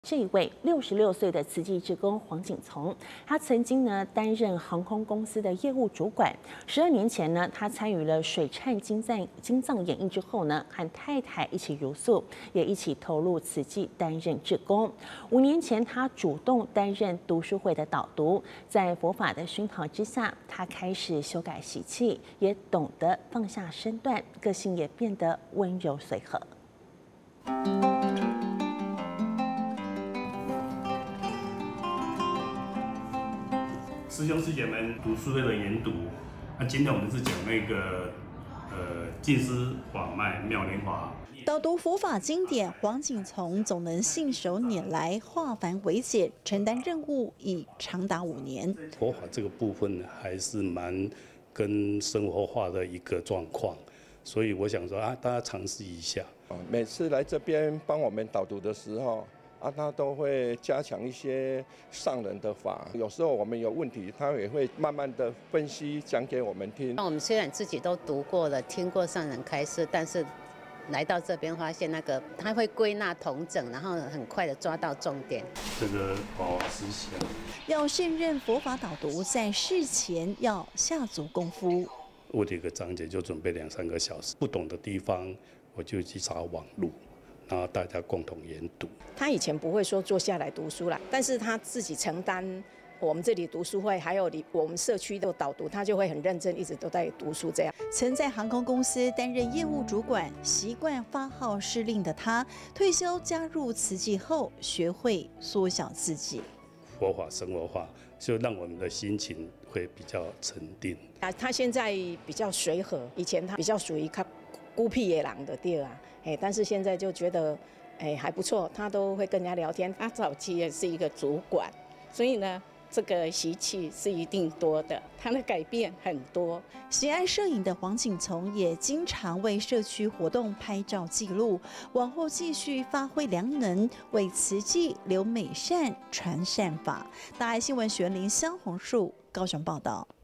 这一位66岁的慈济志工黄景从，他曾经呢担任航空公司的业务主管。12年前呢，他参与了水忏金藏演艺之后呢，和太太一起茹素，也一起投入慈济担任志工。5年前，他主动担任读书会的导读，在佛法的熏陶之下，他开始修改习气，也懂得放下身段，个性也变得温柔随和。 师兄师姐们读书会的研读，今天我们是讲那个净思法脉妙莲华。 导读佛法经典，黄景从总能信手拈来，化繁为简，承担任务已长达5年。 佛法这个部分还是蛮跟生活化的一个状况，所以我想说大家尝试一下。 每次来这边帮我们导读的时候。他都会加强一些上人的法，有时候我们有问题，他也会慢慢的分析讲给我们听。 我们虽然自己都读过了，听过上人开示，但是来到这边发现他会归纳统整，然后很快的抓到重点。 这个思想要胜任佛法导读，在事前要下足功夫。 我的一个章节就准备2、3个小时，不懂的地方我就去查网路。然后大家共同研读。 他以前不会说坐下来读书啦，但是他自己承担我们这里读书会，还有我们社区的导读，他就会很认真，一直都在读书这样。 曾在航空公司担任业务主管，习惯发号施令的他，退休加入慈济后，学会缩小自己。 佛法生活化，就让我们的心情会比较沉定。 他现在比较随和，以前他比较属于孤僻野狼的地啊，但是现在就觉得还不错，他都会跟人家聊天。他早期也是一个主管，所以呢，这个习气是一定多的，他的改变很多。 喜爱摄影的黄景从也经常为社区活动拍照记录，往后继续发挥良能，为慈济留美善、传善法。大爱新闻学林香红树高雄报道。